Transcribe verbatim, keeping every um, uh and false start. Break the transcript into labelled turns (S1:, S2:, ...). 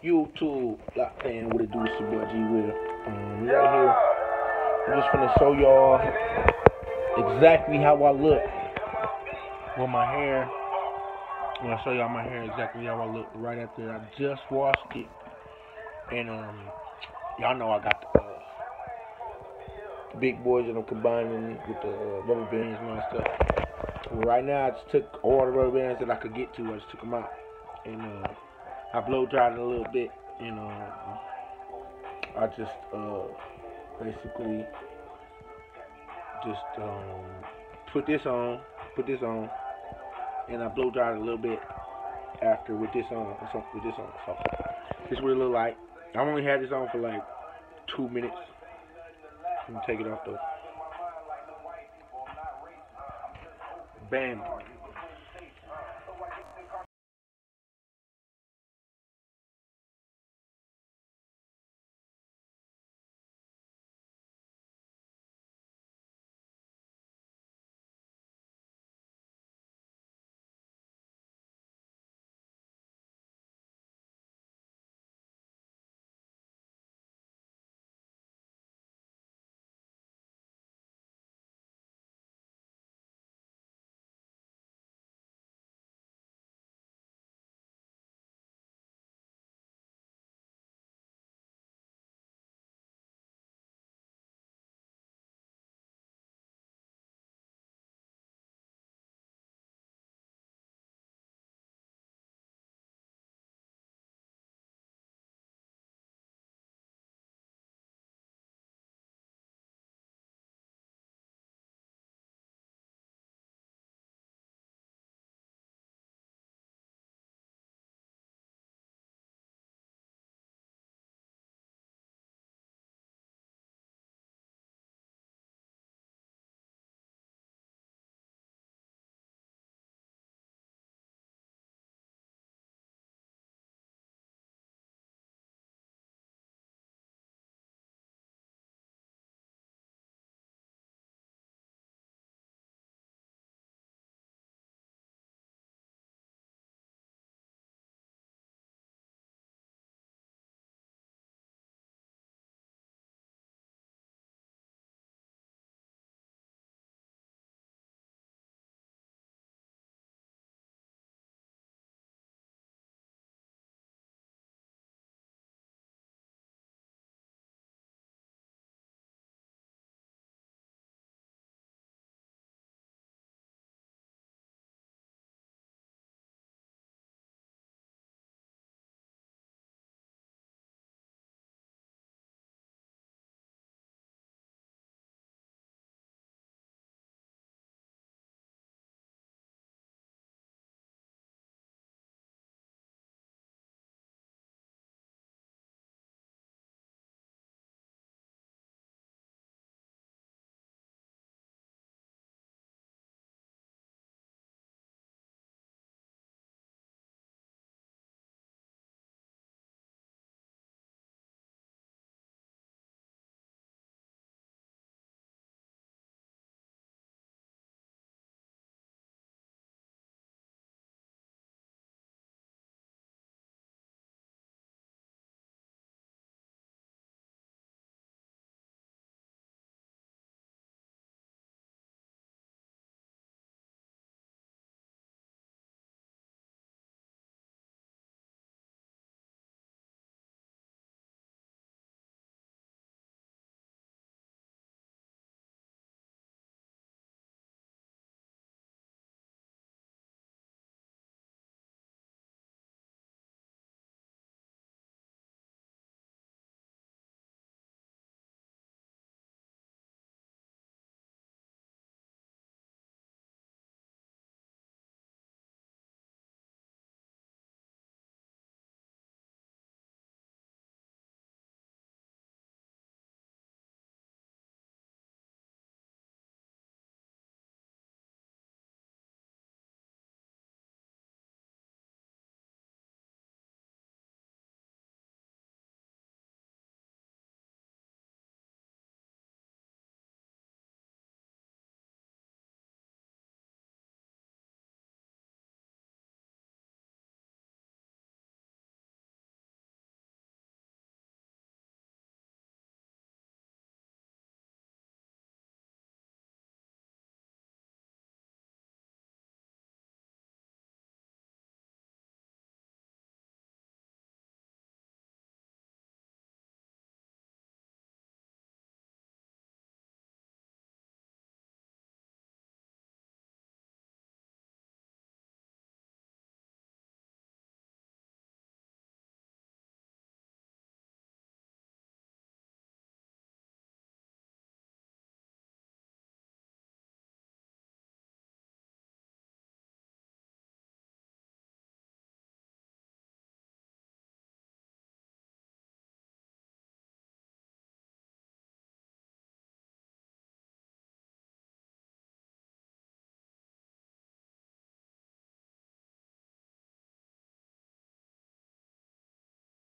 S1: YouTube, locked in with a dude, it's your boy G Will. Um, right here, I'm just gonna show y'all exactly how I look with my hair. I'm gonna show y'all my hair exactly how I look right after I just washed it. And um, y'all know I got the, uh, the big boys that I'm combining with the uh, rubber bands and all that stuff. Well, right now, I just took all the rubber bands that I could get to. I just took them out, and uh, I blow dried it a little bit. You know, I just uh, basically just um, put this on, put this on, and I blow dried it a little bit after with this on, so with this on. So this is what it look like. I only had this on for like two minutes. I'm gonna take it off though. Bam.